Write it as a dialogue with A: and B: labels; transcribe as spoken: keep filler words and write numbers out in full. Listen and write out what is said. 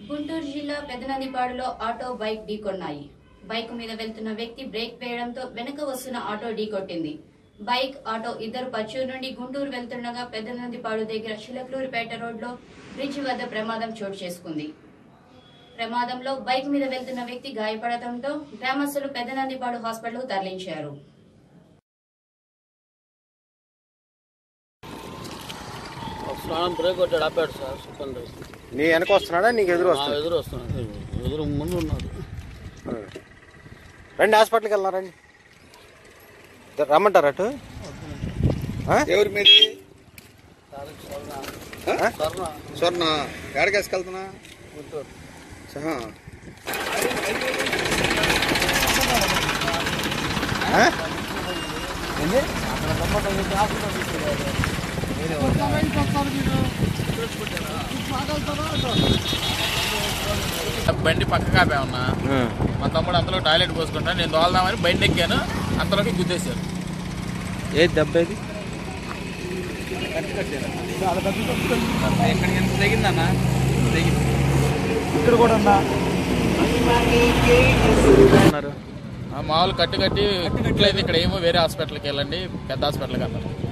A: గుంటూరు జిల్లా పెదనందిపాడులో auto bike ఢీకొన్నాయి. బైక్ మీద వెళ్తున్న వ్యక్తి బ్రేక్ వేయడంతో వెనుక వస్తున్న ఆటో ఢీకొట్టింది. బైక్ ఆటో ఇద్దరు పచ్చూరు నుండి గుంటూరు వెళ్తుండగా పెదనందిపాడు దగ్గర చిలకలూరిపేట రోడ్లో బ్రిడ్జి వద్ద ప్రమాదం చోటు చేసుకుంది. ప్రమాదంలో బైక్ మీద వెళ్తున్న వ్యక్తి గాయపడటంతో గ్రామస్తులు పెదనందిపాడు హాస్పిటల్ తరలించారు.
B: బ్రేక్ కొట్టాడు, ఆపాడు సార్. చెప్పండి.
C: నీ వెనక వస్తున్నాడా నీకు ఎదురు వస్తున్నా?
B: ఎదురు వస్తున్నాడు, ఎదురు ముందు ఉన్నాడు.
C: రండి, హాస్పిటల్కి వెళ్దాం రండి. రమ్మంటారు అటు.
D: ఎవరి మీది? స్వర్ణ. ఎక్కడికి వేసుకెళ్తున్నా?
B: గుంటూరు.
E: బండి పక్కగా ఉన్నా, మా తమ్ముడు అంతలో టాయిలెట్ పోసుకుంటా, నేను దోల్దామని బండి ఎక్కాను, అంతలోకి గుద్దేశారు.
C: ఏది దెబ్బ ఇది?
D: తెగిందన్నా,
C: ఇక్కడ కూడా
E: మామూలు కట్టు కట్టి ఇట్లయితే ఇక్కడ ఏమో వేరే హాస్పిటల్కి వెళ్ళండి, పెద్ద హాస్పిటల్కి అన్నారు.